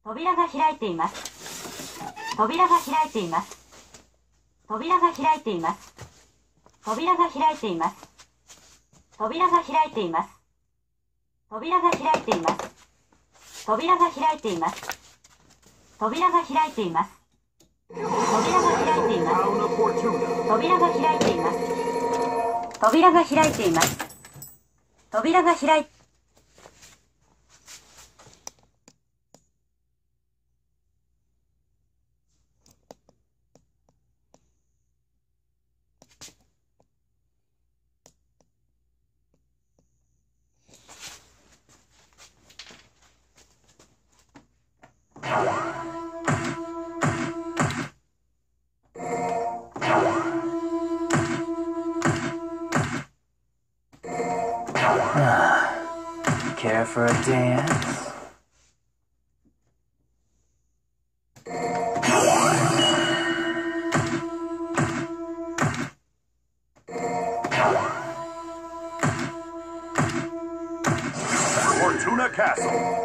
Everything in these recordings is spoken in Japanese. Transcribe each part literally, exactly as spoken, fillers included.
扉が開いています。扉が開いています。扉が開いています。扉が開いています。扉が開いています。扉が開いています。扉が開いています。扉が開いています。扉が開いています。扉が開いています。扉が開いています。扉が開いて Care for a dance? Fortuna Castle.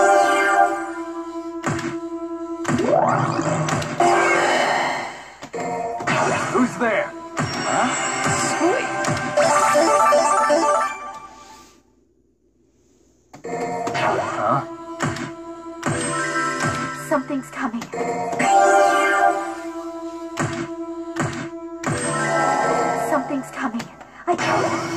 Who's there? Huh? Sweet. Huh? Something's coming. Something's coming. I can't.